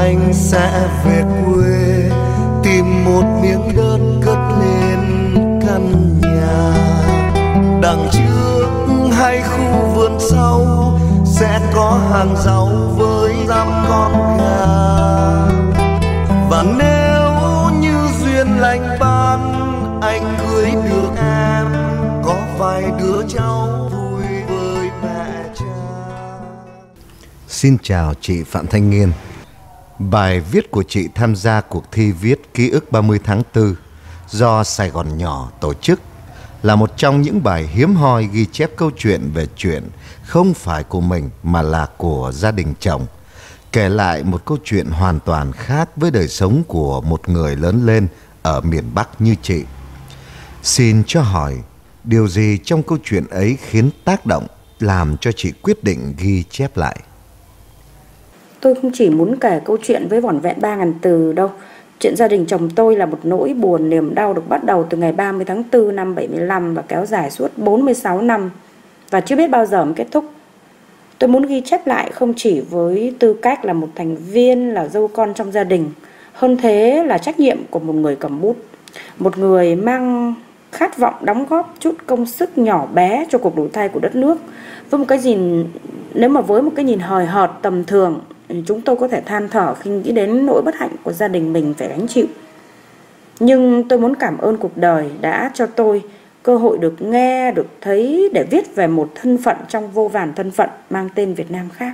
anh sẽ về quê tìm một miếng đất cất lên căn nhà. Đằng trước hay khu vườn sau sẽ có hàng rau với dăm con gà. Và nếu như duyên lành ban, anh cưới được em, có vài đứa cháu vui với mẹ cha. Xin chào chị Phạm Thanh Nghiên. Bài viết của chị tham gia cuộc thi viết ký ức 30 tháng 4 do Sài Gòn Nhỏ tổ chức là một trong những bài hiếm hoi ghi chép câu chuyện về chuyện không phải của mình mà là của gia đình chồng, kể lại một câu chuyện hoàn toàn khác với đời sống của một người lớn lên ở miền Bắc như chị. Xin cho hỏi, điều gì trong câu chuyện ấy khiến tác động làm cho chị quyết định ghi chép lại? Tôi không chỉ muốn kể câu chuyện với vỏn vẹn 3.000 từ đâu. Chuyện gia đình chồng tôi là một nỗi buồn niềm đau được bắt đầu từ ngày 30 tháng 4 năm 75 và kéo dài suốt 46 năm và chưa biết bao giờ mới kết thúc. Tôi muốn ghi chép lại không chỉ với tư cách là một thành viên, là dâu con trong gia đình, hơn thế là trách nhiệm của một người cầm bút, một người mang khát vọng đóng góp chút công sức nhỏ bé cho cuộc đổi thay của đất nước. Với một cái nhìn, nếu mà với một cái nhìn hời hợt tầm thường, chúng tôi có thể than thở khi nghĩ đến nỗi bất hạnh của gia đình mình phải gánh chịu. Nhưng tôi muốn cảm ơn cuộc đời đã cho tôi cơ hội được nghe, được thấy để viết về một thân phận trong vô vàn thân phận mang tên Việt Nam khác.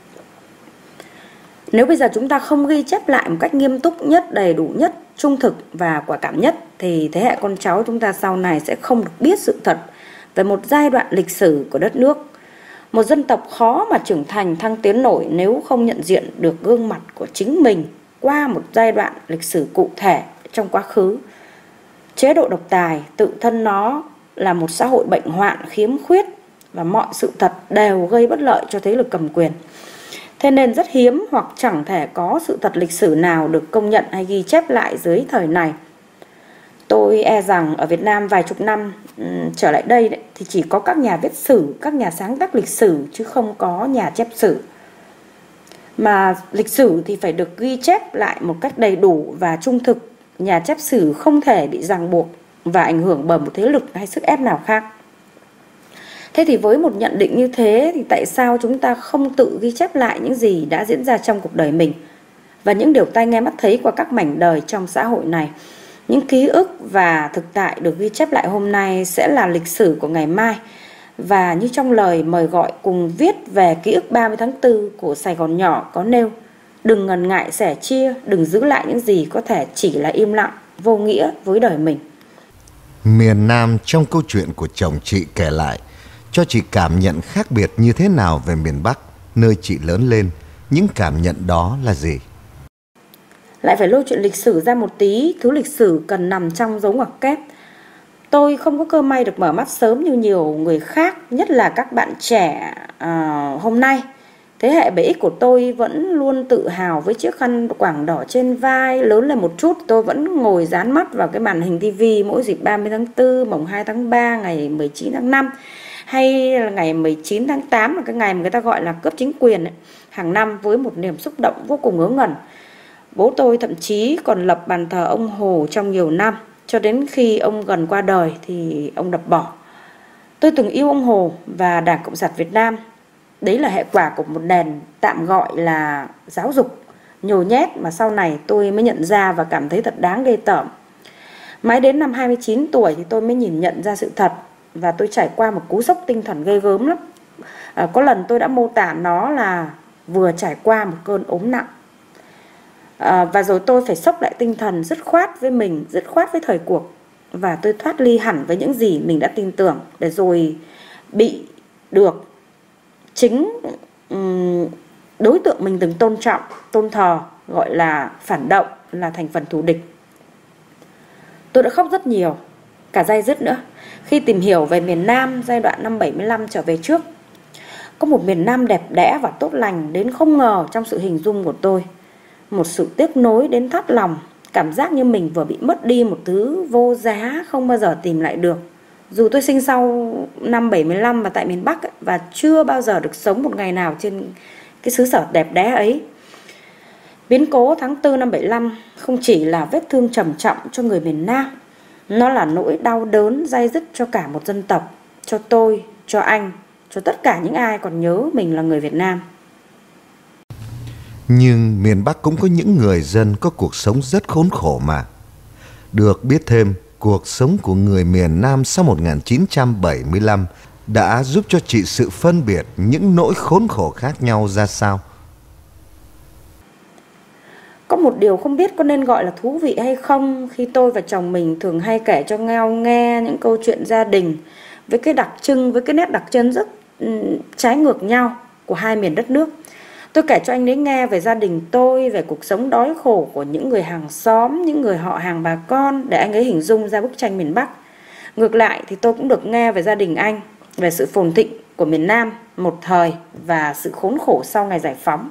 Nếu bây giờ chúng ta không ghi chép lại một cách nghiêm túc nhất, đầy đủ nhất, trung thực và quả cảm nhất, thì thế hệ con cháu chúng ta sau này sẽ không được biết sự thật về một giai đoạn lịch sử của đất nước. Một dân tộc khó mà trưởng thành thăng tiến nổi nếu không nhận diện được gương mặt của chính mình qua một giai đoạn lịch sử cụ thể trong quá khứ. Chế độ độc tài tự thân nó là một xã hội bệnh hoạn khiếm khuyết và mọi sự thật đều gây bất lợi cho thế lực cầm quyền. Thế nên rất hiếm hoặc chẳng thể có sự thật lịch sử nào được công nhận hay ghi chép lại dưới thời này. Tôi e rằng ở Việt Nam vài chục năm trở lại đây thì chỉ có các nhà viết sử, các nhà sáng tác lịch sử chứ không có nhà chép sử. Mà lịch sử thì phải được ghi chép lại một cách đầy đủ và trung thực. Nhà chép sử không thể bị ràng buộc và ảnh hưởng bởi một thế lực hay sức ép nào khác. Thế thì với một nhận định như thế thì tại sao chúng ta không tự ghi chép lại những gì đã diễn ra trong cuộc đời mình và những điều tai nghe mắt thấy qua các mảnh đời trong xã hội này? Những ký ức và thực tại được ghi chép lại hôm nay sẽ là lịch sử của ngày mai. Và như trong lời mời gọi cùng viết về ký ức 30 tháng 4 của Sài Gòn Nhỏ có nêu: đừng ngần ngại sẻ chia, đừng giữ lại những gì có thể chỉ là im lặng, vô nghĩa với đời mình. Miền Nam trong câu chuyện của chồng chị kể lại cho chị cảm nhận khác biệt như thế nào về miền Bắc, nơi chị lớn lên? Những cảm nhận đó là gì? Lại phải lôi chuyện lịch sử ra một tí, thứ lịch sử cần nằm trong dấu ngoặc kép. Tôi không có cơ may được mở mắt sớm như nhiều người khác, nhất là các bạn trẻ hôm nay. Thế hệ 7X của tôi vẫn luôn tự hào với chiếc khăn quàng đỏ trên vai. Lớn lên một chút tôi vẫn ngồi dán mắt vào cái màn hình tivi mỗi dịp 30 tháng 4, mùng 2 tháng 3, ngày 19 tháng 5 hay là ngày 19 tháng 8 là cái ngày mà người ta gọi là cướp chính quyền ấy, hàng năm với một niềm xúc động vô cùng ngớ ngẩn. Bố tôi thậm chí còn lập bàn thờ ông Hồ trong nhiều năm, cho đến khi ông gần qua đời thì ông đập bỏ. Tôi từng yêu ông Hồ và Đảng Cộng sản Việt Nam. Đấy là hệ quả của một nền tạm gọi là giáo dục nhồi nhét mà sau này tôi mới nhận ra và cảm thấy thật đáng ghê tởm. Mãi đến năm 29 tuổi thì tôi mới nhìn nhận ra sự thật và tôi trải qua một cú sốc tinh thần ghê gớm lắm. Có lần tôi đã mô tả nó là vừa trải qua một cơn ốm nặng. Và rồi tôi phải sốc lại tinh thần, dứt khoát với mình, dứt khoát với thời cuộc. Và tôi thoát ly hẳn với những gì mình đã tin tưởng, để rồi bị được chính đối tượng mình từng tôn trọng, tôn thờ, gọi là phản động, là thành phần thù địch. Tôi đã khóc rất nhiều, cả day dứt nữa, khi tìm hiểu về miền Nam giai đoạn năm 75 trở về trước. Có một miền Nam đẹp đẽ và tốt lành đến không ngờ trong sự hình dung của tôi. Một sự tiếc nối đến thắt lòng, cảm giác như mình vừa bị mất đi một thứ vô giá không bao giờ tìm lại được. Dù tôi sinh sau năm 75 và tại miền Bắc và chưa bao giờ được sống một ngày nào trên cái xứ sở đẹp đẽ ấy. Biến cố tháng 4 năm 75 không chỉ là vết thương trầm trọng cho người miền Nam, nó là nỗi đau đớn day dứt cho cả một dân tộc, cho tôi, cho anh, cho tất cả những ai còn nhớ mình là người Việt Nam. Nhưng miền Bắc cũng có những người dân có cuộc sống rất khốn khổ mà. Được biết thêm, cuộc sống của người miền Nam sau 1975 đã giúp cho chị sự phân biệt những nỗi khốn khổ khác nhau ra sao. Có một điều không biết có nên gọi là thú vị hay không khi tôi và chồng mình thường hay kể cho nhau nghe những câu chuyện gia đình với cái nét đặc trưng rất trái ngược nhau của hai miền đất nước. Tôi kể cho anh ấy nghe về gia đình tôi, về cuộc sống đói khổ của những người hàng xóm, những người họ hàng bà con, để anh ấy hình dung ra bức tranh miền Bắc. Ngược lại thì tôi cũng được nghe về gia đình anh, về sự phồn thịnh của miền Nam một thời và sự khốn khổ sau ngày giải phóng.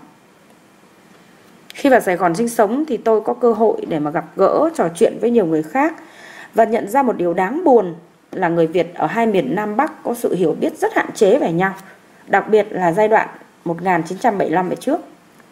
Khi vào Sài Gòn sinh sống thì tôi có cơ hội để mà gặp gỡ, trò chuyện với nhiều người khác và nhận ra một điều đáng buồn là người Việt ở hai miền Nam Bắc có sự hiểu biết rất hạn chế về nhau, đặc biệt là giai đoạn 1975 về trước.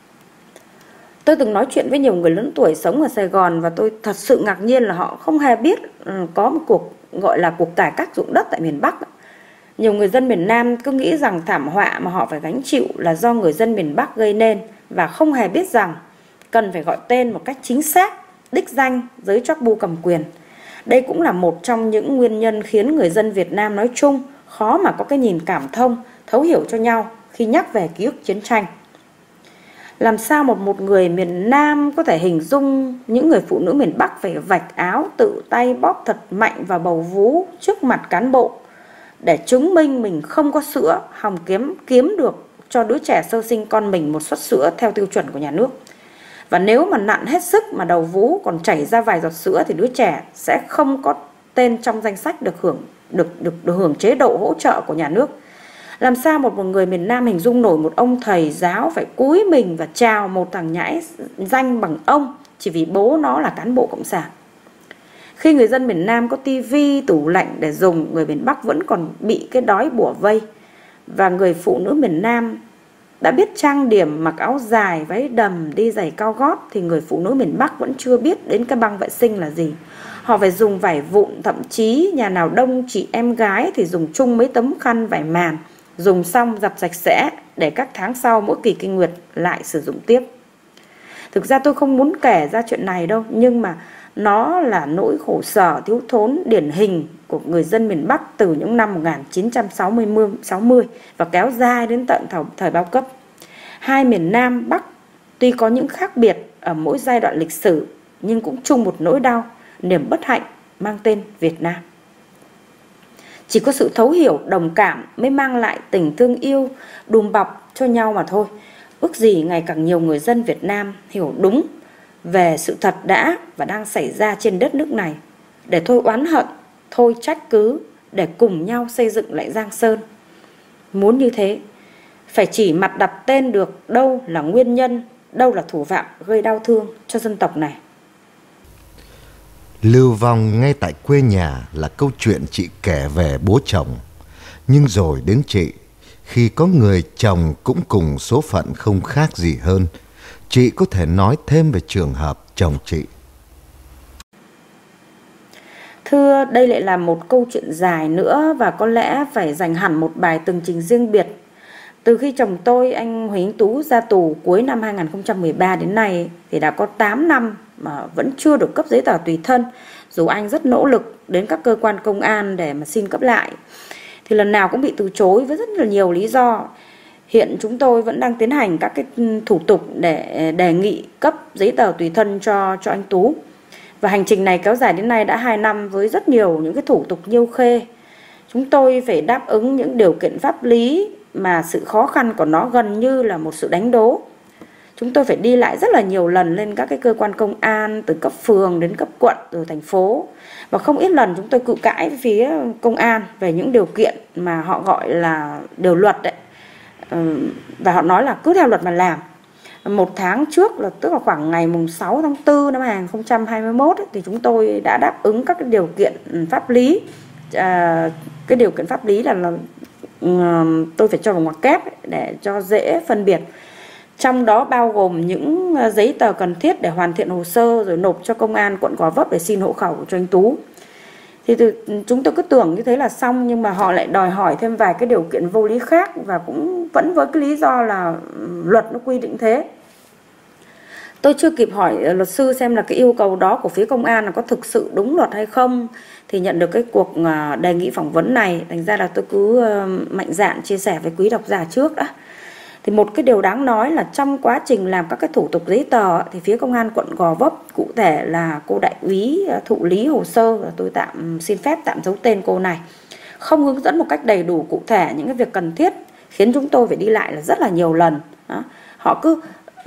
Tôi từng nói chuyện với nhiều người lớn tuổi sống ở Sài Gòn và tôi thật sự ngạc nhiên là họ không hề biết có một cuộc gọi là cuộc cải cách ruộng đất tại miền Bắc. Nhiều người dân miền Nam cứ nghĩ rằng thảm họa mà họ phải gánh chịu là do người dân miền Bắc gây nên và không hề biết rằng cần phải gọi tên một cách chính xác, đích danh giới chóp bu cầm quyền. Đây cũng là một trong những nguyên nhân khiến người dân Việt Nam nói chung khó mà có cái nhìn cảm thông, thấu hiểu cho nhau khi nhắc về ký ức chiến tranh. Làm sao một người miền Nam có thể hình dung những người phụ nữ miền Bắc phải vạch áo tự tay bóp thật mạnh vào bầu vú trước mặt cán bộ để chứng minh mình không có sữa, hòng kiếm được cho đứa trẻ sơ sinh con mình một suất sữa theo tiêu chuẩn của nhà nước. Và nếu mà nặn hết sức mà đầu vú còn chảy ra vài giọt sữa thì đứa trẻ sẽ không có tên trong danh sách được hưởng chế độ hỗ trợ của nhà nước. Làm sao một người miền Nam hình dung nổi một ông thầy giáo phải cúi mình và chào một thằng nhãi danh bằng ông chỉ vì bố nó là cán bộ cộng sản. Khi người dân miền Nam có tivi, tủ lạnh để dùng, người miền Bắc vẫn còn bị cái đói bủa vây. Và người phụ nữ miền Nam đã biết trang điểm, mặc áo dài, váy đầm, đi giày cao gót thì người phụ nữ miền Bắc vẫn chưa biết đến cái băng vệ sinh là gì. Họ phải dùng vải vụn, thậm chí nhà nào đông chị em gái thì dùng chung mấy tấm khăn vải màn, dùng xong giặt sạch sẽ để các tháng sau mỗi kỳ kinh nguyệt lại sử dụng tiếp. Thực ra tôi không muốn kể ra chuyện này đâu, nhưng mà nó là nỗi khổ sở thiếu thốn điển hình của người dân miền Bắc từ những năm 1960 và kéo dài đến tận thời bao cấp. Hai miền Nam Bắc tuy có những khác biệt ở mỗi giai đoạn lịch sử nhưng cũng chung một nỗi đau, niềm bất hạnh mang tên Việt Nam. Chỉ có sự thấu hiểu, đồng cảm mới mang lại tình thương yêu, đùm bọc cho nhau mà thôi. Ước gì ngày càng nhiều người dân Việt Nam hiểu đúng về sự thật đã và đang xảy ra trên đất nước này, để thôi oán hận, thôi trách cứ, để cùng nhau xây dựng lại Giang Sơn. Muốn như thế, phải chỉ mặt đặt tên được đâu là nguyên nhân, đâu là thủ phạm gây đau thương cho dân tộc này. Lưu vong ngay tại quê nhà là câu chuyện chị kể về bố chồng. Nhưng rồi đến chị, khi có người chồng cũng cùng số phận không khác gì hơn, chị có thể nói thêm về trường hợp chồng chị. Thưa, đây lại là một câu chuyện dài nữa và có lẽ phải dành hẳn một bài tường trình riêng biệt. Từ khi chồng tôi, anh Huỳnh Tú, ra tù cuối năm 2013 đến nay thì đã có 8 năm mà vẫn chưa được cấp giấy tờ tùy thân, dù anh rất nỗ lực đến các cơ quan công an để mà xin cấp lại. Thì lần nào cũng bị từ chối với rất là nhiều lý do. Hiện chúng tôi vẫn đang tiến hành các cái thủ tục để đề nghị cấp giấy tờ tùy thân cho anh Tú. Và hành trình này kéo dài đến nay đã 2 năm với rất nhiều những cái thủ tục nhiêu khê. Chúng tôi phải đáp ứng những điều kiện pháp lý mà sự khó khăn của nó gần như là một sự đánh đố. Chúng tôi phải đi lại rất là nhiều lần lên các cái cơ quan công an, từ cấp phường đến cấp quận rồi thành phố. Và không ít lần chúng tôi cự cãi với phía công an về những điều kiện mà họ gọi là điều luật đấy. Và họ nói là cứ theo luật mà làm. Một tháng trước, là tức là khoảng ngày 6 tháng 4 năm 2021 ấy, thì chúng tôi đã đáp ứng các cái điều kiện pháp lý. Cái điều kiện pháp lý là tôi phải cho vào ngoặc kép ấy, để cho dễ phân biệt. trong đó bao gồm những giấy tờ cần thiết để hoàn thiện hồ sơ rồi nộp cho công an quận Gò Vấp để xin hộ khẩu cho anh Tú. Thì chúng tôi cứ tưởng như thế là xong, nhưng mà họ lại đòi hỏi thêm vài cái điều kiện vô lý khác, và cũng vẫn với cái lý do là luật nó quy định thế. Tôi chưa kịp hỏi luật sư xem là cái yêu cầu đó của phía công an là có thực sự đúng luật hay không, thì nhận được cái cuộc đề nghị phỏng vấn này. Thành ra là tôi cứ mạnh dạn chia sẻ với quý độc giả trước đã. Thì một cái điều đáng nói là trong quá trình làm các cái thủ tục giấy tờ thì phía công an quận Gò Vấp, cụ thể là cô đại úy thụ lý hồ sơ, tôi xin phép tạm giấu tên cô này, không hướng dẫn một cách đầy đủ cụ thể những cái việc cần thiết, khiến chúng tôi phải đi lại là rất là nhiều lần. Đó. Họ cứ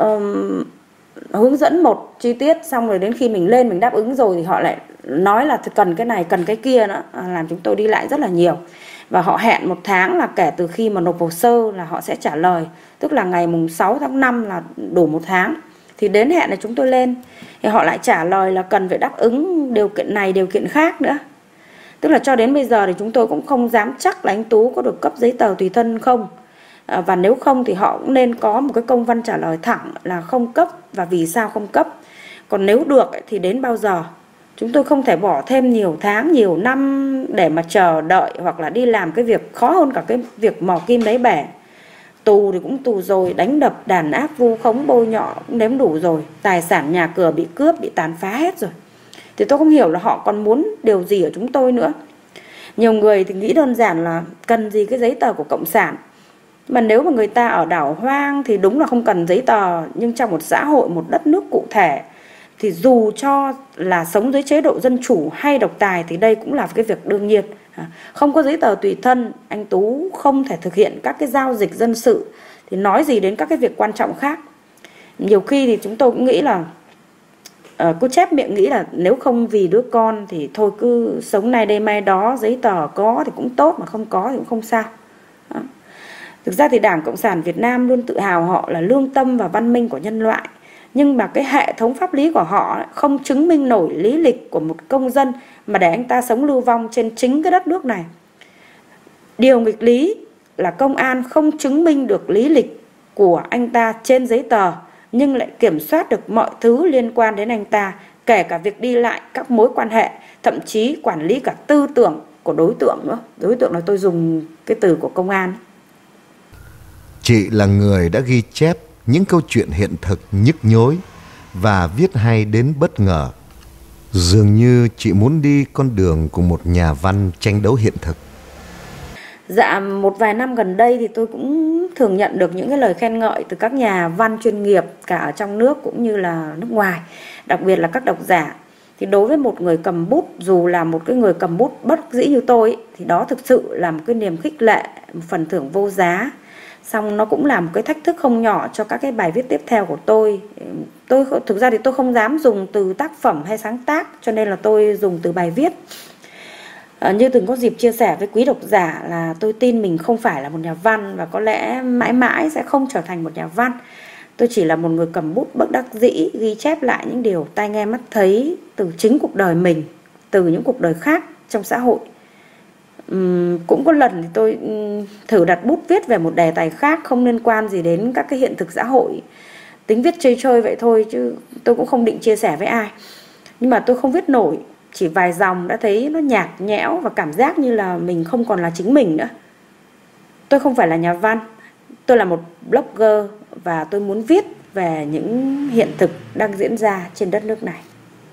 hướng dẫn một chi tiết, xong rồi đến khi mình lên mình đáp ứng rồi thì họ lại nói là cần cái này cần cái kia nữa, làm chúng tôi đi lại rất là nhiều. Và họ hẹn 1 tháng là kể từ khi mà nộp hồ sơ là họ sẽ trả lời, tức là ngày mùng 6 tháng 5 là đủ 1 tháng. Thì đến hẹn là chúng tôi lên thì họ lại trả lời là cần phải đáp ứng điều kiện này điều kiện khác nữa. Tức là cho đến bây giờ thì chúng tôi cũng không dám chắc là anh Tú có được cấp giấy tờ tùy thân không. Và nếu không thì họ cũng nên có một cái công văn trả lời thẳng là không cấp và vì sao không cấp. Còn nếu được thì đến bao giờ. Chúng tôi không thể bỏ thêm nhiều tháng, nhiều năm để mà chờ đợi hoặc là đi làm cái việc khó hơn cả cái việc mò kim đáy bể. Tù thì cũng tù rồi, đánh đập, đàn áp, vu khống, bôi nhọ cũng đếm đủ rồi. Tài sản nhà cửa bị cướp, bị tàn phá hết rồi. Thì tôi không hiểu là họ còn muốn điều gì ở chúng tôi nữa. Nhiều người thì nghĩ đơn giản là cần gì cái giấy tờ của cộng sản. Mà nếu mà người ta ở đảo hoang thì đúng là không cần giấy tờ. Nhưng trong một xã hội, một đất nước cụ thể, thì dù cho là sống dưới chế độ dân chủ hay độc tài thì đây cũng là cái việc đương nhiên. Không có giấy tờ tùy thân, anh Tú không thể thực hiện các cái giao dịch dân sự, thì nói gì đến các cái việc quan trọng khác. Nhiều khi thì chúng tôi cũng nghĩ là cứ chép miệng nghĩ là nếu không vì đứa con thì thôi cứ sống nay đây mai đó, giấy tờ có thì cũng tốt mà không có thì cũng không sao. Đó. Thực ra thì Đảng Cộng sản Việt Nam luôn tự hào họ là lương tâm và văn minh của nhân loại. Nhưng mà cái hệ thống pháp lý của họ không chứng minh nổi lý lịch của một công dân mà để anh ta sống lưu vong trên chính cái đất nước này. Điều nghịch lý là công an không chứng minh được lý lịch của anh ta trên giấy tờ, nhưng lại kiểm soát được mọi thứ liên quan đến anh ta, kể cả việc đi lại, các mối quan hệ, thậm chí quản lý cả tư tưởng của đối tượng nữa. Đối tượng là tôi dùng cái từ của công an. Chị là người đã ghi chép những câu chuyện hiện thực nhức nhối và viết hay đến bất ngờ. Dường như chị muốn đi con đường của một nhà văn tranh đấu hiện thực. Dạ, một vài năm gần đây thì tôi cũng thường nhận được những cái lời khen ngợi từ các nhà văn chuyên nghiệp cả ở trong nước cũng như là nước ngoài, đặc biệt là các độc giả. Thì đối với một người cầm bút, dù là một cái người cầm bút bất đắc dĩ như tôi thì đó thực sự là một cái niềm khích lệ, một phần thưởng vô giá. Xong nó cũng là một cái thách thức không nhỏ cho các cái bài viết tiếp theo của tôi. Thực ra thì tôi không dám dùng từ tác phẩm hay sáng tác, cho nên là tôi dùng từ bài viết. Như từng có dịp chia sẻ với quý độc giả là tôi tin mình không phải là một nhà văn và có lẽ mãi mãi sẽ không trở thành một nhà văn. Tôi chỉ là một người cầm bút bất đắc dĩ ghi chép lại những điều tai nghe mắt thấy từ chính cuộc đời mình, từ những cuộc đời khác trong xã hội. Cũng có lần thì tôi thử đặt bút viết về một đề tài khác không liên quan gì đến các cái hiện thực xã hội, tính viết chơi chơi vậy thôi chứ tôi cũng không định chia sẻ với ai. Nhưng mà tôi không viết nổi, chỉ vài dòng đã thấy nó nhạt nhẽo và cảm giác như là mình không còn là chính mình nữa. Tôi không phải là nhà văn, tôi là một blogger và tôi muốn viết về những hiện thực đang diễn ra trên đất nước này.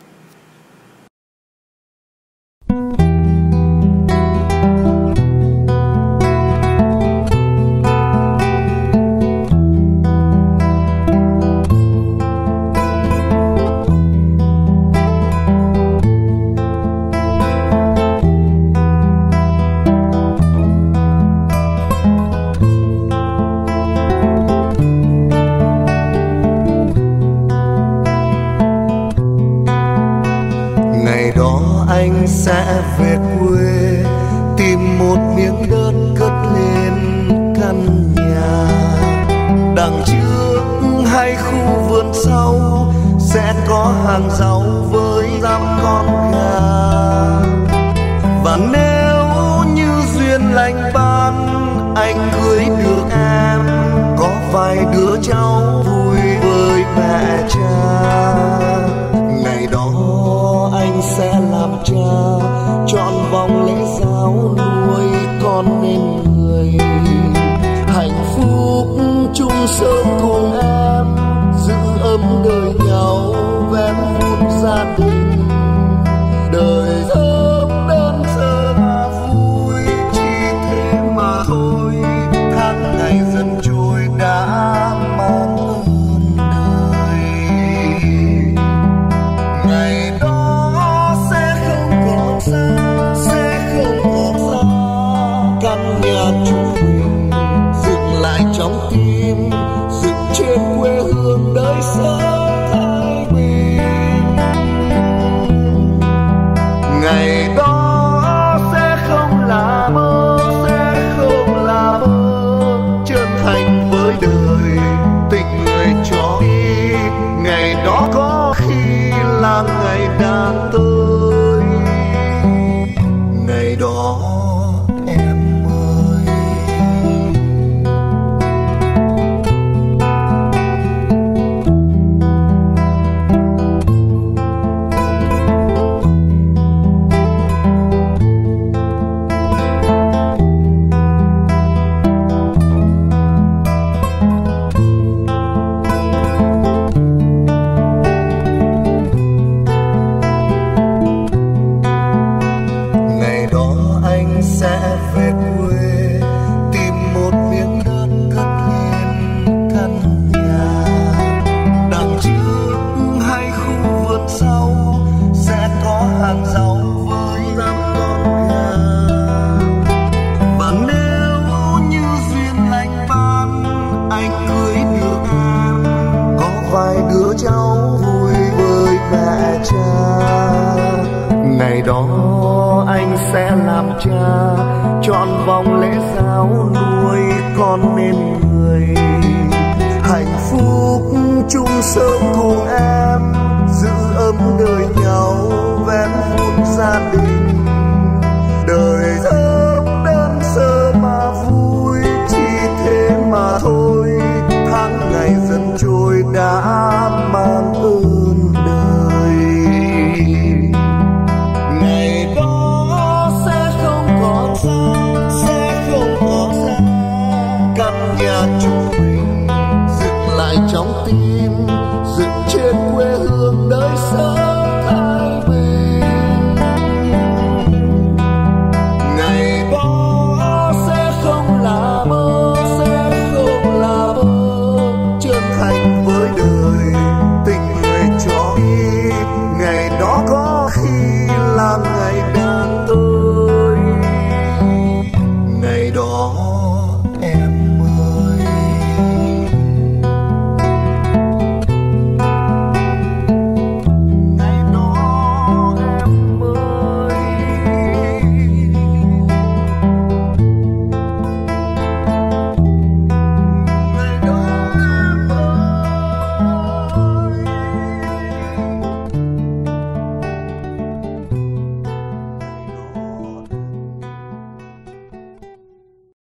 Anh sẽ về quê tìm một miếng đất cất lên căn nhà, đằng trước hay khu vườn sau sẽ có hàng rau với dăm con gà. Và nếu như duyên lành ban anh cưới được em, có vài vài đứa cháu vui với mẹ cha. Ngày đó anh sẽ làm cha, trọn vòng lễ giáo nuôi con nên người. Hạnh phúc chung sớm cùng em, giữ ấm đời nhau vén vun gia đình. Đời thơm đơn sơ mà vui, chỉ thế mà thôi. Tháng ngày dần trôi đã mang ơn đời. Ngày đó sẽ không còn xa, sẽ không còn xa. Căn nhà chúng mình dựng lại trong tim, dựng trên quê hương đời sống thái bình. Ngày đó sẽ không là mơ, sẽ không là mơ. Chân thành với đời, tình người cho đi. Ngày đó có khi là ngày đang tới. Ngày đó em ơi. Ngày đó anh sẽ về quê, tìm một miếng đất cất lên căn nhà. Đằng trước hay khu vườn sau sẽ có hàng rau với 5 con gà. Và nếu như duyên lành ban, anh cưới được em, có vài đứa cháu vui với mẹ cha. Ngày đó anh sẽ làm cha, trọn vòng lễ giáo nuôi con nên người. Hạnh phúc chung sớm cùng em, giữ ấm đời nhau vén vun gia đình. Đời thơm đơn sơ mà vui, chỉ thế mà thôi. Tháng ngày dần trôi đã mang ơn đời. Ngày đó sẽ không còn xa, sẽ không còn xa. Căn nhà chúng mình dựng lại trong tim, dựng trên quê hương đời sống